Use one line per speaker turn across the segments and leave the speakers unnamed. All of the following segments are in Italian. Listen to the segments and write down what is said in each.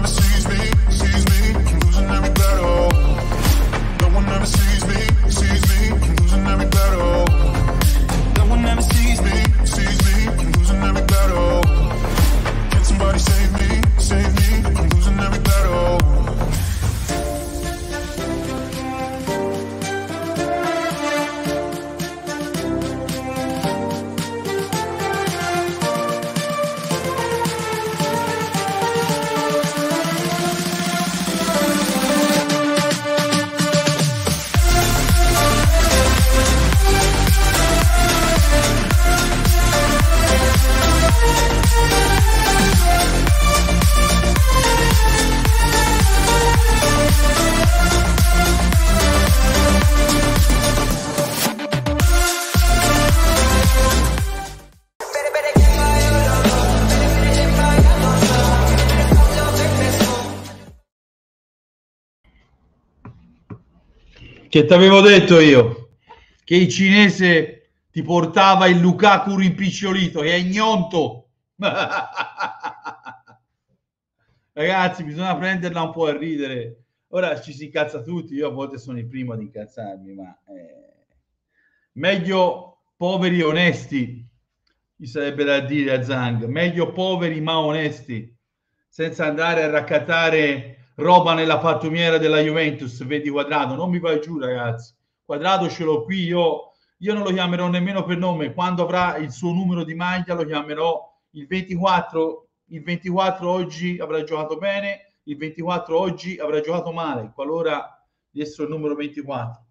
ever sees me, I'm losing every battle. No one ever sees me, I'm losing every battle. No one ever sees me, I'm losing every battle. Can somebody save me, I'm losing every battle.
Che t'avevo detto io che il cinese ti portava il Lukaku rimpicciolito, che è gnonto. Ragazzi, bisogna prenderla un po' a ridere. Ora ci si incazza tutti, io a volte sono il primo ad incazzarmi, ma meglio poveri e onesti, gli sarebbe da dire a Zhang, meglio poveri ma onesti, senza andare a raccattare roba nella pattumiera della Juventus. Vedi Quadrado, non mi vai giù, ragazzi. Quadrado ce l'ho qui, io non lo chiamerò nemmeno per nome. Quando avrà il suo numero di maglia lo chiamerò il 24. Il 24 oggi avrà giocato bene, il 24 oggi avrà giocato male, qualora dessero il numero 24.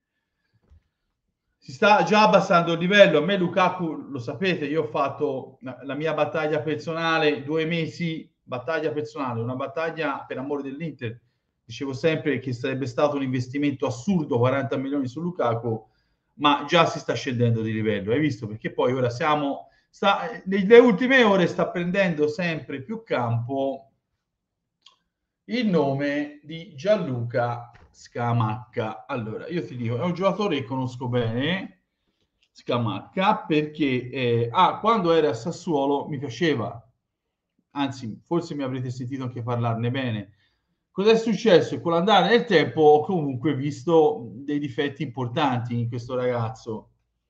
Si sta già abbassando il livello. A me Lukaku, lo sapete, io ho fatto la mia battaglia personale, 2 mesi, battaglia personale, una battaglia per amore dell'Inter. Dicevo sempre che sarebbe stato un investimento assurdo, 40 milioni su Lukaku, ma già si sta scendendo di livello, hai visto? Perché poi ora nelle ultime ore sta prendendo sempre più campo il nome di Gianluca Scamacca. Allora, io ti dico, è un giocatore che conosco bene, Scamacca, perché quando era a Sassuolo mi piaceva, anzi, forse mi avrete sentito anche parlarne bene. Cos'è successo? Con l'andare del tempo ho comunque visto dei difetti importanti in questo ragazzo.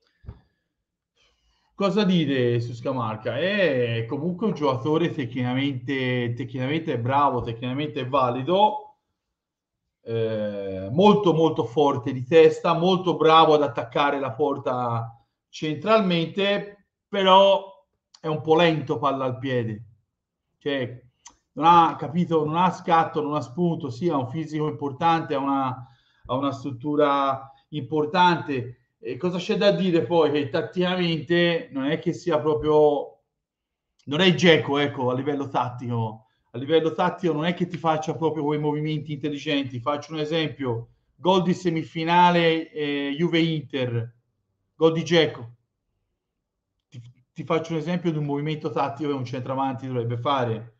Cosa dire su Scamacca? È comunque un giocatore tecnicamente bravo, tecnicamente valido, molto molto forte di testa, molto bravo ad attaccare la porta centralmente, però è un po' lento palla al piede, cioè non ha capito, non ha scatto, non ha spunto, sì, ha un fisico importante, ha una struttura importante. E cosa c'è da dire poi? Che tatticamente non è che sia proprio, non è Dzeko, ecco, a livello tattico. A livello tattico non è che ti faccia proprio quei movimenti intelligenti. Faccio un esempio: gol di semifinale Juve-Inter, gol di Dzeko. Ti faccio un esempio di un movimento tattico che un centravanti dovrebbe fare.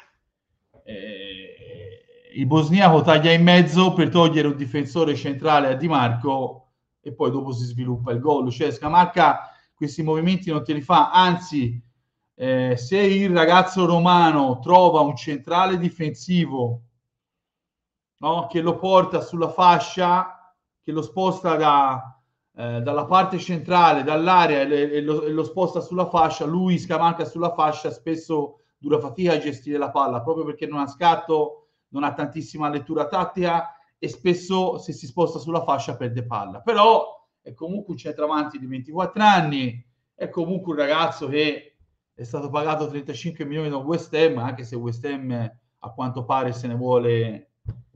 Il bosniaco taglia in mezzo per togliere un difensore centrale a Di Marco e poi dopo si sviluppa il gol. Cioè Scamacca questi movimenti non te li fa, anzi se il ragazzo romano trova un centrale difensivo, no, che lo porta sulla fascia, che lo sposta dalla parte centrale, dall'area e lo sposta sulla fascia, lui Scamacca sulla fascia spesso dura fatica a gestire la palla proprio perché non ha scatto, non ha tantissima lettura tattica e spesso se si sposta sulla fascia perde palla. Però è comunque un centravanti di 24 anni, è comunque un ragazzo che è stato pagato 35 milioni da West Ham, anche se West Ham a quanto pare se ne vuole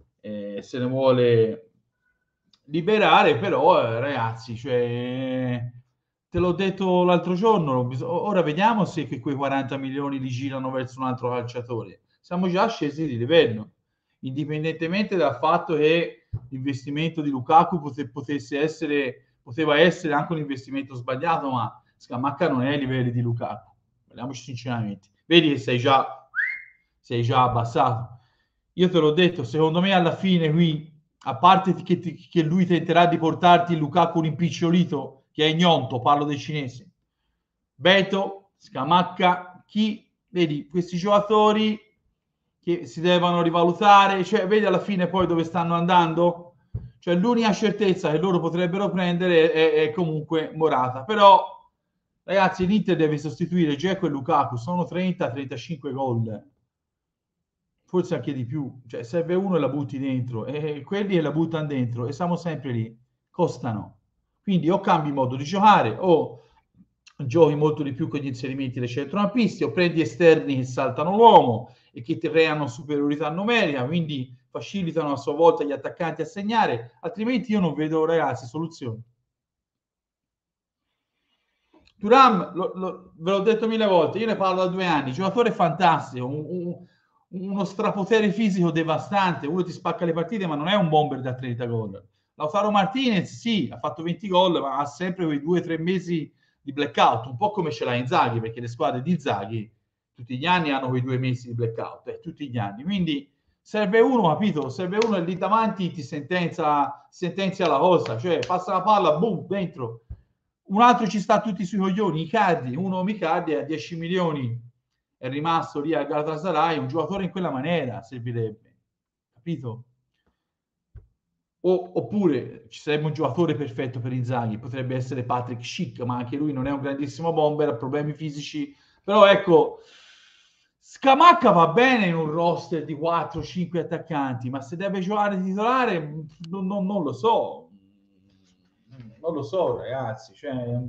liberare, però ragazzi, cioè, te l'ho detto l'altro giorno, ora vediamo se che quei 40 milioni li girano verso un altro calciatore. Siamo già scesi di livello, indipendentemente dal fatto che l'investimento di Lukaku poteva essere anche un investimento sbagliato, ma Scamacca non è ai livelli di Lukaku, parliamoci sinceramente. Vedi che sei già abbassato. Io te l'ho detto, secondo me alla fine qui, a parte che lui tenterà di portarti il Lukaku rimpicciolito, che è gnonto, parlo dei cinesi, Beto, Scamacca, vedi, questi giocatori che si devono rivalutare, cioè vedi alla fine poi dove stanno andando? Cioè l'unica certezza che loro potrebbero prendere è comunque Morata, però ragazzi l'Inter deve sostituire Dzeko e Lukaku, sono 30-35 gol, forse anche di più, cioè serve uno e la butti dentro, e quelli che la buttano dentro e siamo sempre lì, costano, quindi o cambi modo di giocare o giochi molto di più con gli inserimenti dei centrocampisti o prendi esterni che saltano l'uomo e che ti creano superiorità numerica, quindi facilitano a sua volta gli attaccanti a segnare, altrimenti io non vedo, ragazzi, soluzioni. Thuram, ve l'ho detto 1000 volte, io ne parlo da 2 anni, giocatore fantastico, uno strapotere fisico devastante, uno ti spacca le partite, ma non è un bomber da 30 gol. Lautaro Martinez, sì, ha fatto 20 gol, ma ha sempre quei 2-3 mesi di blackout, un po' come ce l'ha Inzaghi, perché le squadre di Inzaghi tutti gli anni hanno quei 2 mesi di blackout, tutti gli anni. Quindi serve uno, capito? Serve uno e lì davanti ti sentenzia la cosa, cioè passa la palla, boom, dentro. Un altro ci sta tutti sui coglioni, Icardi, uno Icardi a 10 milioni è rimasto lì al Galatasaray, un giocatore in quella maniera servirebbe, capito? Oppure ci sarebbe un giocatore perfetto per Inzaghi, potrebbe essere Patrick Schick, ma anche lui non è un grandissimo bomber, ha problemi fisici, però ecco, Scamacca va bene in un roster di 4-5 attaccanti, ma se deve giocare titolare non lo so, non lo so ragazzi, cioè,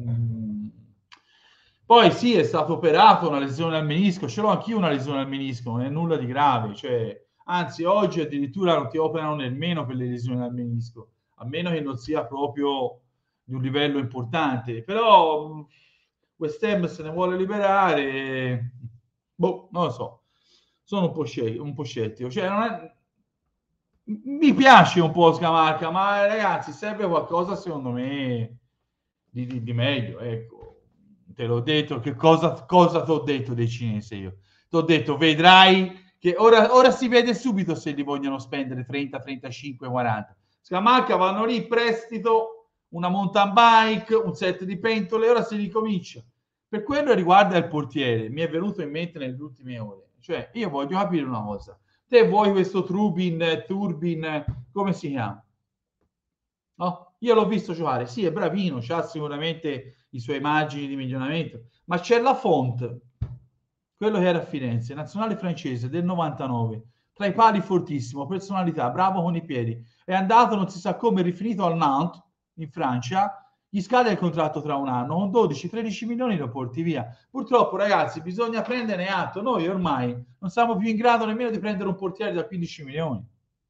poi sì, è stato operato, una lesione al menisco, ce l'ho anch'io una lesione al menisco, non è nulla di grave, cioè, anzi oggi addirittura non ti operano nemmeno per le lesioni al menisco, a meno che non sia proprio di un livello importante, però West Ham se ne vuole liberare, boh, non lo so, sono un po' scettico, cioè non è... Mi piace un po' Scamacca, ma ragazzi serve qualcosa secondo me di meglio, ecco. Te l'ho detto, che cosa ti ho detto dei cinesi io? Ti ho detto, vedrai che ora si vede subito se li vogliono spendere 30, 35, 40. Scamacca vanno lì, prestito, una mountain bike, un set di pentole, ora si ricomincia. Per quello riguarda il portiere, mi è venuto in mente nelle ultime ore. Cioè, io voglio capire una cosa. Te vuoi questo Turbin, come si chiama? No? Io l'ho visto giocare, sì, è bravino, ha sicuramente i suoi margini di miglioramento, ma c'è la Font, quello che era a Firenze, nazionale francese del 99, tra i pali fortissimo, personalità, bravo con i piedi, è andato, non si sa come, è rifinito al Nantes, in Francia, gli scade il contratto tra un anno, con 12-13 milioni lo porti via. Purtroppo ragazzi bisogna prenderne atto, noi ormai non siamo più in grado nemmeno di prendere un portiere da 15 milioni.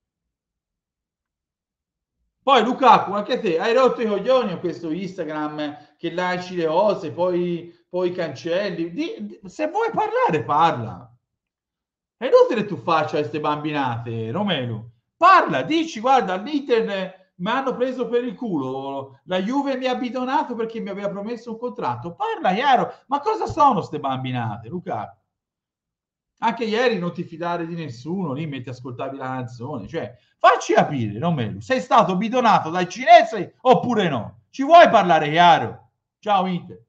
Poi Lukaku, anche te, hai rotto i coglioni a questo Instagram che lanci le cose, poi cancelli. Se vuoi parlare, parla. È inutile tu faccia queste bambinate, Romelu. Parla, dici, guarda, all'Inter mi hanno preso per il culo, la Juve mi ha bidonato perché mi aveva promesso un contratto. Parla chiaro, ma cosa sono queste bambinate, Lukaku? Anche ieri non ti fidare di nessuno, lì mentre ascoltavi la canzone, cioè facci capire, Romelu, sei stato bidonato dai cinesi oppure no? Ci vuoi parlare chiaro? Ciao Inter.